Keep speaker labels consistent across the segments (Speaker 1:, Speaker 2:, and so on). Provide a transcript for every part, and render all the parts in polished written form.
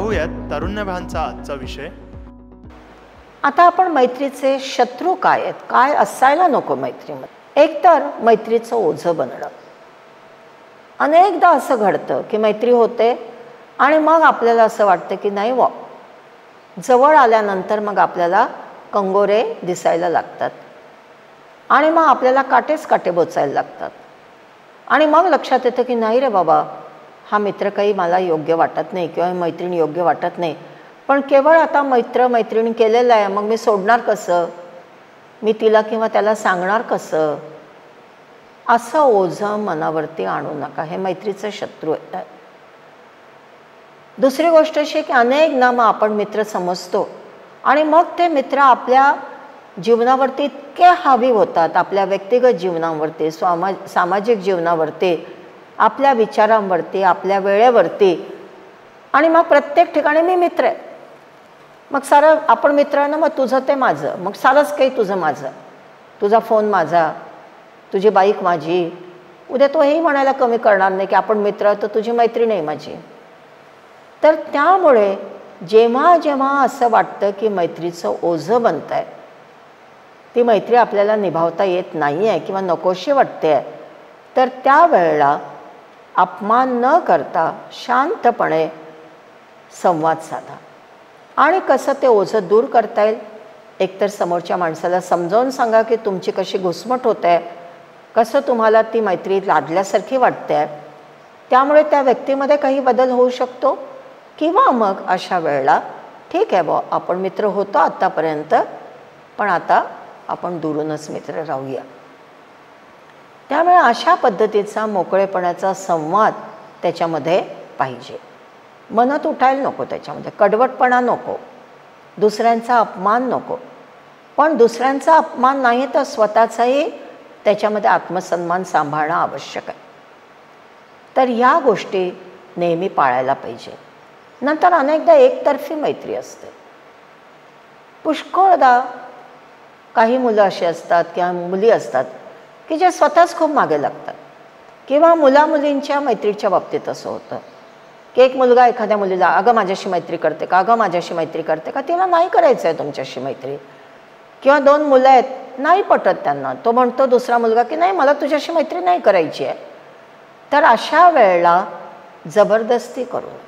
Speaker 1: पाहूयात तारुण्यभानचा आजचा विषय.
Speaker 2: आता आपण मैत्रीचे शत्रू काय आहेत, काय असायला नको मैत्रीमध्ये. एक तर मैत्रीचं ओझं बनणं. अनेकदा असं घडतं की मैत्री होते आणि मग आपल्याला असं वाटतं की नाही वा, जवळ आल्यानंतर मग आपल्याला कंगोरे दिसायला लागतात आणि मग आपल्याला काटेच काटे बोचायला लागतात आणि मग लक्षात येतं की नाही रे बाबा, हा मित्र काही मला योग्य वाटत नाही किंवा मैत्रीण योग्य वाटत नाही. पण केवळ आता मैत्रिणी केलेलं आहे, मग मी सोडणार कसं, मी तिला किंवा त्याला सांगणार कसं, असं ओझं मनावरती आणू नका. हे मैत्रीचे शत्रू आहेत. दुसरी गोष्ट अशी की अनेक नामं आपण मित्र समजतो आणि मग ते मित्र आपल्या जीवनावरती इतके हावी होतात, आपल्या व्यक्तिगत जीवनावरती, सामाजिक जीवनावरती, आपल्या विचारांवरती, आपल्या वेळेवरती, आणि मग प्रत्येक ठिकाणी मी मित्र आहे. मग सारं आपण मित्र आहे ना, मग तुझं ते माझं, मग सारंच काही तुझं माझं, तुझा फोन माझा, तुझी बाईक माझी. उद्या तो हेही म्हणायला कमी करणार नाही की आपण मित्र तर तुझी मैत्रीण नाही माझी. तर त्यामुळे जेव्हा जेव्हा असं वाटतं की मैत्रीचं ओझं बनतं आहे, ती मैत्री आपल्याला निभावता येत नाही आहे किंवा नकोशी वाटते आहे, तर त्यावेळेला अपमान न करता शांतपणे संवाद साधा. आणि कसं ते ओझं दूर करता येईल, एकतर समोरच्या माणसाला समजावून सांगा की तुमची कशी घुसमट होत आहे, कसं तुम्हाला ती मैत्री लादल्यासारखी वाटते आहे, त्यामुळे त्या व्यक्तीमध्ये काही बदल होऊ शकतो. किंवा मग अशा वेळेला ठीक आहे बुवा, आपण मित्र होतो आत्तापर्यंत, पण आता आपण दुरूनच मित्र राहूया. त्यामुळे अशा पद्धतीचा मोकळेपणाचा संवाद त्याच्यामध्ये पाहिजे. मनत उठायला नको, त्याच्यामध्ये कडवटपणा नको, दुसऱ्यांचा अपमान नको. पण दुसऱ्यांचा अपमान नाही तर स्वतःचाही त्याच्यामध्ये आत्मसन्मान सांभाळणं आवश्यक आहे. तर ह्या गोष्टी नेहमी पाळायला पाहिजे. नंतर अनेकदा एकतर्फी मैत्री असते. पुष्कळदा काही मुलं अशी असतात किंवा मुली असतात की जे स्वतःच खूप मागे लागतात, किंवा मुलींच्या मैत्रीच्या बाबतीत असं होतं की एक मुलगा एखाद्या मुलीला, अगं माझ्याशी मैत्री करते का, अगं माझ्याशी मैत्री करते का, तिला नाही करायचं आहे तुमच्याशी मैत्री. किंवा दोन मुलं आहेत, नाही पटत त्यांना, तो म्हणतो दुसरा मुलगा की नाही मला तुझ्याशी मैत्री नाही करायची आहे. तर अशा वेळेला जबरदस्ती करू नका.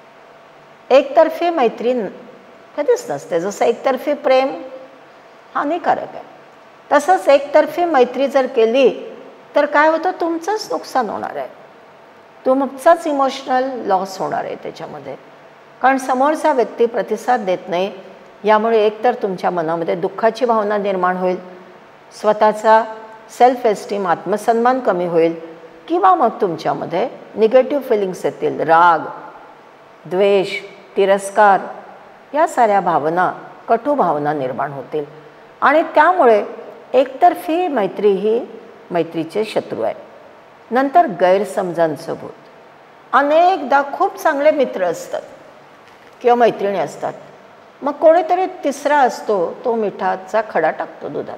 Speaker 2: एकतर्फी मैत्री कधीच नसते. जसं एकतर्फी प्रेम हानिकारक आहे, तसंच एकतर्फी मैत्री जर केली तर काय होतं, तुमचंच नुकसान होणार आहे, तुमचाच इमोशनल लॉस होणार आहे त्याच्यामध्ये. कारण समोरचा व्यक्ती प्रतिसाद देत नाही, यामुळे एकतर तुमच्या मनामध्ये दुःखाची भावना निर्माण होईल, स्वतःचा सेल्फ एस्टीम आत्मसन्मान कमी होईल, किंवा मग तुमच्यामध्ये निगेटिव्ह फिलिंग्स येतील, राग, द्वेष, तिरस्कार, या साऱ्या भावना, कटू भावना निर्माण होतील. आणि त्यामुळे एकतर्फी मैत्री ही मैत्रीचे शत्रू आहे. नंतर गैरसमजांचं भूत. अनेकदा खूप चांगले मित्र असतात किंवा मैत्रिणी असतात, मग कोणीतरी तिसरा असतो, तो मिठाचा खडा टाकतो दुधात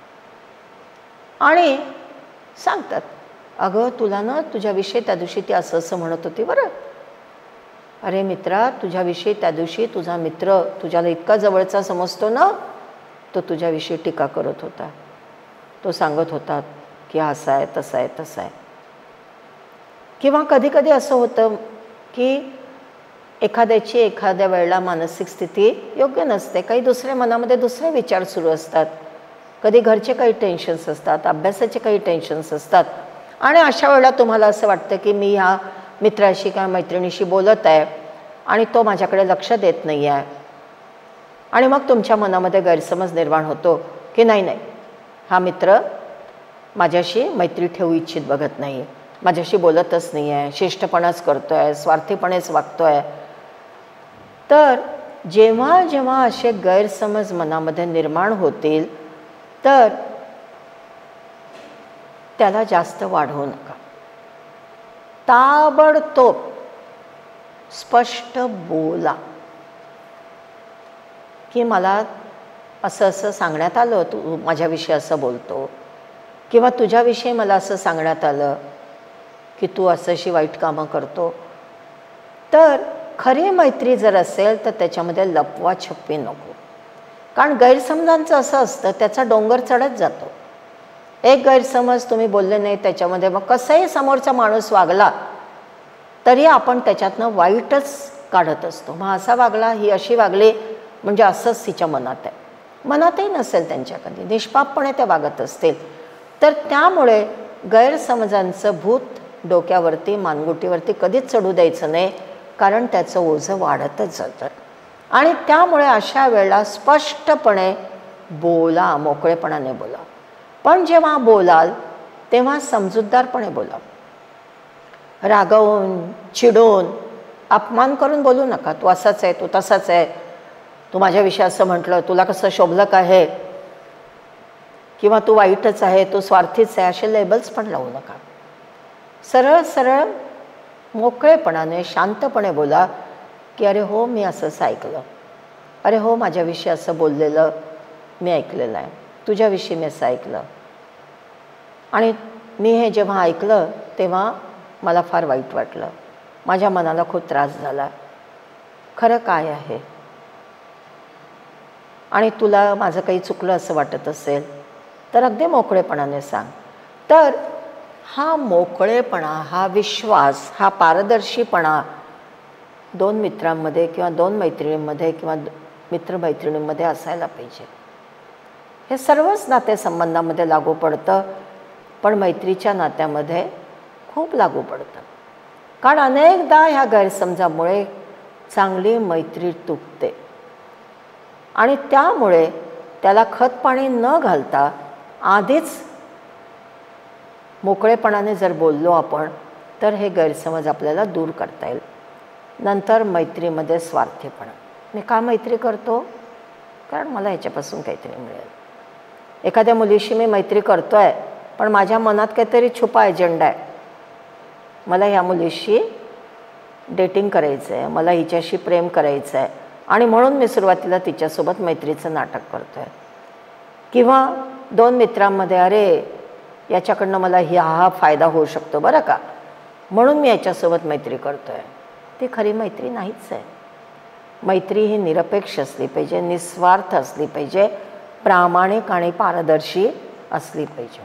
Speaker 2: आणि सांगतात, अगं तुला ना तुझ्याविषयी त्या दिवशी ती असं असं म्हणत होती बरं. अरे मित्रा, तुझ्याविषयी त्या दिवशी तुझा मित्र तुझ्याला इतका जवळचा समजतो ना, तो तुझ्याविषयी टीका करत होता, तो सांगत होता की असं आहे तसं आहे तसं आहे. किंवा कधी कधी असं होतं की एखाद्याची एखाद्या वेळेला मानसिक स्थिती योग्य नसते, काही दुसऱ्या मनामध्ये दुसरे विचार सुरू असतात, कधी घरचे काही टेन्शन्स असतात, अभ्यासाचे काही टेन्शन्स असतात, आणि अशा वेळेला तुम्हाला असं वाटतं की मी ह्या मित्राशी किंवा मैत्रिणीशी बोलत आहे आणि तो माझ्याकडे लक्ष देत नाही आहे, आणि मग तुमच्या मनामध्ये गैरसमज निर्माण होतो की नाही नाही, हा मित्र माझ्याशी मैत्री ठेवू इच्छित बघत नाही, माझ्याशी बोलतच नाही आहे, शिष्टपणाच करतो आहे, स्वार्थीपणेच वागतो आहे. तर जेव्हा जेव्हा असे गैरसमज मनामध्ये निर्माण होतील तर त्याला जास्त वाढवू नका. ताबडतोब स्पष्ट बोला की मला असं असं सांगण्यात आलं, तू माझ्याविषयी असं बोलतो, किंवा तुझ्याविषयी मला असं सांगण्यात आलं की तू असं अशी वाईट कामं करतो. तर खरी मैत्री जर असेल तर त्याच्यामध्ये लपवाछपवी नको. कारण गैरसमजांचं असं असतं, त्याचा डोंगर चढत जातो. एक गैरसमज तुम्ही बोलले नाही त्याच्यामध्ये मग कसंही समोरचा माणूस वागला तरी आपण त्याच्यातनं वाईटच काढत असतो. मग असा वागला, ही अशी वागली म्हणजे असंच तिच्या मनात आहे. मनातही नसेल त्यांच्या कधी, निष्पापपणे ते वागत असतील. तर त्यामुळे गैरसमजांचं भूत डोक्यावरती मानगुटीवरती कधीच चढू द्यायचं नाही, कारण त्याचं ओझं वाढतच जातं. आणि त्यामुळे अशा वेळेला स्पष्टपणे बोला, मोकळेपणाने बोला. पण जेव्हा बोलाल तेव्हा समजूतदारपणे बोला. रागवून, चिडून, अपमान करून बोलू नका. तू असाच आहे, तू तसाच आहे, तू माझ्याविषयी असं म्हटलं, तुला कसं शोभलं का आहे, किंवा तू वाईटच आहे, तू स्वार्थीच आहे, असे लेबल्स पण लावू नका. सरळ सरळ मोकळेपणाने शांतपणे बोला की अरे हो मी असंच ऐकलं, अरे हो माझ्याविषयी असं बोललेलं मी ऐकलेलं आहे, तुझ्याविषयी मी असं ऐकलं आणि मी हे जेव्हा ऐकलं तेव्हा मला फार वाईट वाटलं, माझ्या मनाला खूप त्रास झाला, खरं काय आहे, आणि तुला माझं काही चुकलं असं वाटत असेल तर अगदी मोकळेपणाने सांग. तर हा मोकळेपणा, हा विश्वास, हा पारदर्शीपणा दोन मित्रांमध्ये किंवा दोन मैत्रिणींमध्ये किंवा मित्रमैत्रिणींमध्ये असायला पाहिजे. हे सर्वच नातेसंबंधामध्ये लागू पडतं, पण मैत्रीच्या नात्यामध्ये खूप लागू पडतं. कारण अनेकदा ह्या गैरसमजामुळे चांगली मैत्री तुटते आणि त्यामुळे त्याला खतपाणी न घालता आधीच मोकळेपणाने जर बोललो आपण तर हे गैरसमज आपल्याला दूर करता येईल. नंतर मैत्रीमध्ये स्वार्थीपणा. मी का मैत्री करतो? कारण मला ह्याच्यापासून काहीतरी मिळेल. एखाद्या मुलीशी मी मैत्री करतो आहे पण माझ्या मनात काहीतरी छुपा एजंडा आहे. मला ह्या मुलीशी डेटिंग करायचं आहे, मला हिच्याशी प्रेम करायचं आहे आणि म्हणून मी सुरुवातीला तिच्यासोबत मैत्रीचं नाटक करतो आहे. किंवा दोन मित्रांमध्ये अरे याच्याकडनं मला हा फायदा होऊ शकतो बरं का, म्हणून मी याच्यासोबत मैत्री करतो आहे. ती खरी मैत्री नाहीच आहे. मैत्री ही निरपेक्ष असली पाहिजे, निस्वार्थ असली पाहिजे, प्रामाणिक आणि पारदर्शी असली पाहिजे.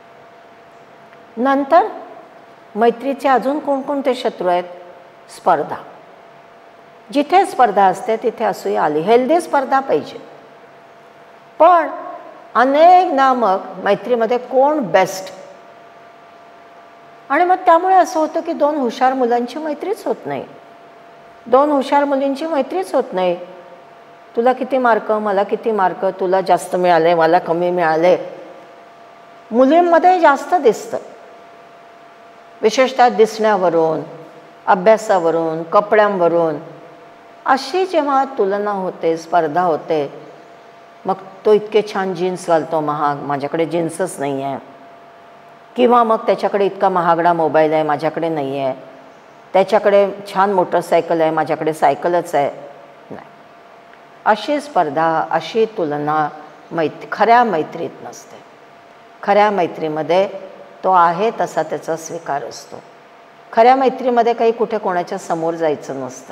Speaker 2: नंतर मैत्रीचे अजून कोणकोणते शत्रू आहेत? स्पर्धा. जिथे स्पर्धा असते तिथे असूया आली. हेल्दी स्पर्धा पाहिजे. पण अनेकदा मग मैत्रीमध्ये कोण बेस्ट, आणि मग त्यामुळे असं होतं की दोन हुशार मुलांची मैत्रीच होत नाही, दोन हुशार मुलींची मैत्रीच होत नाही. तुला किती मार्क, मला किती मार्क, तुला जास्त मिळाले, मला कमी मिळाले. मुलींमध्ये जास्त दिसतं, विशेषतः दिसण्यावरून, अभ्यासावरून, कपड्यांवरून. अशी जेव्हा तुलना होते, स्पर्धा होते, मग तो इतके छान जीन्स घालतो महाग, माझ्याकडे जीन्सच नाही आहे. किंवा मग त्याच्याकडे इतका महागडा मोबाईल आहे, माझ्याकडे नाही आहे. त्याच्याकडे छान मोटरसायकल आहे, माझ्याकडे सायकलच आहे. नाही, अशी स्पर्धा, अशी तुलना खऱ्या मैत्रीत नसते. खऱ्या मैत्रीमध्ये तो आहे तसा त्याचा स्वीकार असतो. खऱ्या मैत्रीमध्ये काही कुठे कोणाच्या समोर जायचं नसतं.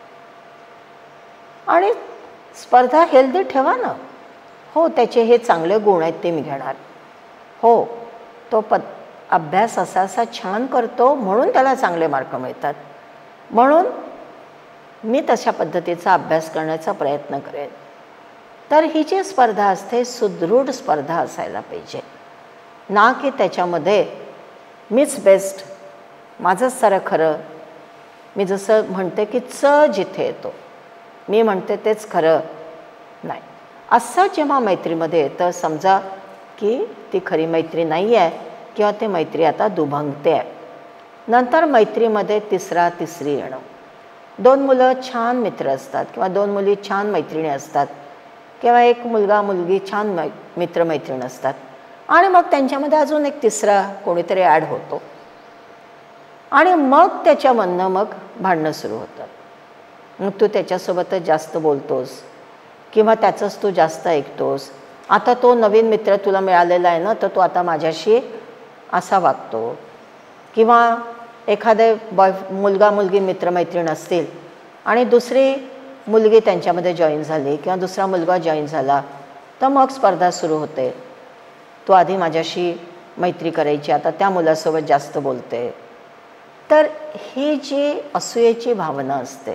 Speaker 2: आणि स्पर्धा हेल्दी ठेवा ना. हो त्याचे हे चांगले गुण आहेत ते मी घेणार, हो तो अभ्यास असा असा छान करतो म्हणून त्याला चांगले मार्क मिळतात, म्हणून मी तशा पद्धतीचा अभ्यास करण्याचा प्रयत्न करेन. तर ही जी स्पर्धा असते सुदृढ स्पर्धा असायला पाहिजे, ना की त्याच्यामध्ये मीच बेस्ट, माझंच सारं खरं. मी जसं म्हणते की जिथे येतो, मी म्हणते तेच खरं नाही. असं जेव्हा मैत्रीमध्ये येतं समजा की ती खरी मैत्री नाही आहे किंवा ती मैत्री आता दुभंगते आहे. नंतर मैत्रीमध्ये तिसरी येणं. दोन मुलं छान मित्र असतात किंवा दोन मुली छान मैत्रिणी असतात किंवा एक मुलगा मुलगी छान मित्रमैत्रीण असतात आणि मग त्यांच्यामध्ये अजून एक तिसरा कोणीतरी ॲड होतो आणि मग त्याच्यामधनं मग भांडणं सुरू होतात. मग तू त्याच्यासोबतच जास्त बोलतोस किंवा त्याचंच तू जास्त ऐकतोस. आता तो नवीन मित्र तुला मिळालेला आहे ना, तर तो आता माझ्याशी असा वागतो. किंवा एखादे मुलगा मुलगी मित्रमैत्रीण असतील आणि दुसरी मुलगी त्यांच्यामध्ये जॉईन झाली किंवा दुसरा मुलगा जॉईन झाला, तर मग स्पर्धा सुरू होते. तो आधी माझ्याशी मैत्री करायची, आता त्या मुलासोबत जास्त बोलते. तर ही जी असूयेची भावना असते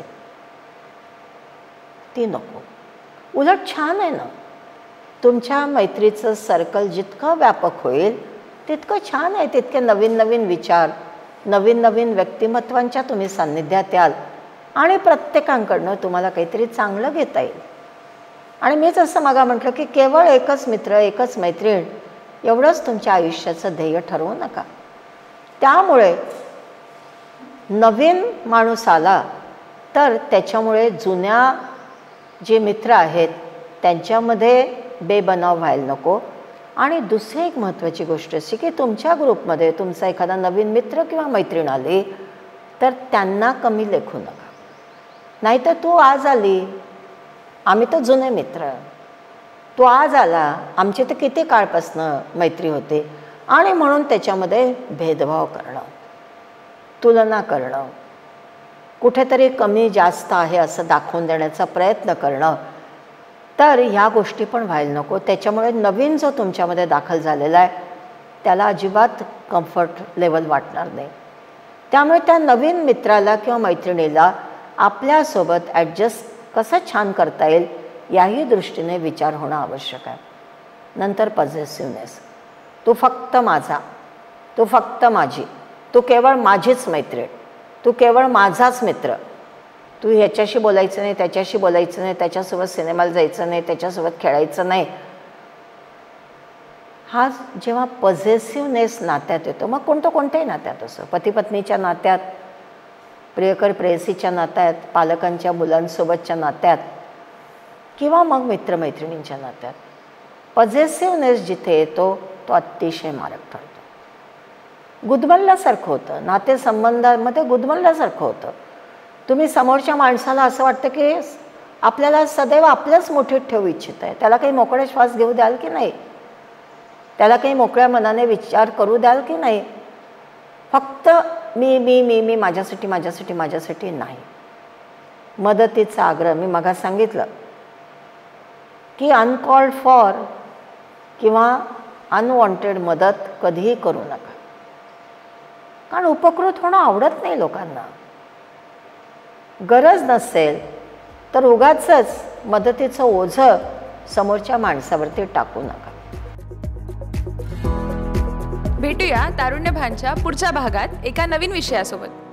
Speaker 2: ती नको. उलट छान आहे ना, तुमच्या मैत्रीचं सर्कल जितकं व्यापक होईल तितकं छान आहे. तितके नवीन नवीन विचार, नवीन नवीन व्यक्तिमत्वांच्या तुम्ही सान्निध्यात याल आणि प्रत्येकांकडनं तुम्हाला काहीतरी चांगलं घेता येईल. आणि मीच असं मागा म्हटलं की केवळ एकच मित्र, एकच मैत्रीण एवढंच तुमच्या आयुष्याचं ध्येय ठरवू नका. त्यामुळे नवीन माणूस आला तर त्याच्यामुळे जुन्या जे मित्र आहेत त्यांच्यामध्ये बेबनाव व्हायला नको. आणि दुसरी एक महत्त्वाची गोष्ट अशी की तुमच्या ग्रुपमध्ये तुमचा एखादा नवीन मित्र किंवा मैत्रीण आली तर त्यांना कमी लेखू नका. नाहीतर तू आज आली, आम्ही तर जुने मित्र, तू आज आला, आमची तर किती काळपासनं मैत्री होते, आणि म्हणून त्याच्यामध्ये भेदभाव करणं, तुलना करणं, कुठेतरी कमी जास्त आहे असं दाखवून देण्याचा प्रयत्न करणं, तर ह्या गोष्टी पण व्हायला नको. त्याच्यामुळे नवीन जो तुमच्यामध्ये दाखल झालेला आहे त्याला अजिबात कम्फर्ट लेवल वाटणार नाही. त्यामुळे त्या नवीन मित्राला किंवा मैत्रिणीला आपल्यासोबत ॲडजस्ट कसं छान करता येईल याही दृष्टीने विचार होणं आवश्यक आहे. नंतर पॉझिटिव्हनेस, तू फक्त माझा, तू फक्त माझी, तू केवळ माझीच मैत्रीण, तू केवळ माझाच मित्र, तू ह्याच्याशी बोलायचं नाही, त्याच्याशी बोलायचं नाही, त्याच्यासोबत सिनेमाला जायचं नाही, त्याच्यासोबत खेळायचं नाही. हा जेव्हा पॉझिटिव्हनेस नात्यात येतो, मग कोणत्याही नात्यात असो, पतीपत्नीच्या नात्यात, प्रियकर प्रेयसीच्या नात्यात, पालकांच्या मुलांसोबतच्या नात्यात, किंवा मग मित्रमैत्रिणींच्या नात्यात, पॉझिटिव्हनेस जिथे येतो तो अतिशय मारक ठरतो. गुदमरल्यासारखं होतं, नातेसंबंधांमध्ये गुदमरल्यासारखं होतं. तुम्ही समोरच्या माणसाला असं वाटतं की आपल्याला सदैव आपल्याच मुठीत ठेवू इच्छित आहे, त्याला काही मोकळे श्वास घेऊ द्याल की नाही, त्याला काही मोकळ्या मनाने विचार करू द्याल की नाही. फक्त मी मी मी मी माझ्यासाठी माझ्यासाठी माझ्यासाठी नाही. मदतीचा आग्रह, मी मगा सांगितलं की अनकॉल्ड फॉर किंवा अनवॉन्टेड मदत कधीही करू नका, कारण उपकृत होणं आवडत नाही लोकांना. गरज नसेल तर उगाचच मदतीचं ओझं समोरच्या माणसावरती टाकू नका.
Speaker 3: भेटूया तारुण्य भानच्या पुढच्या भागात एका नवीन विषयासोबत.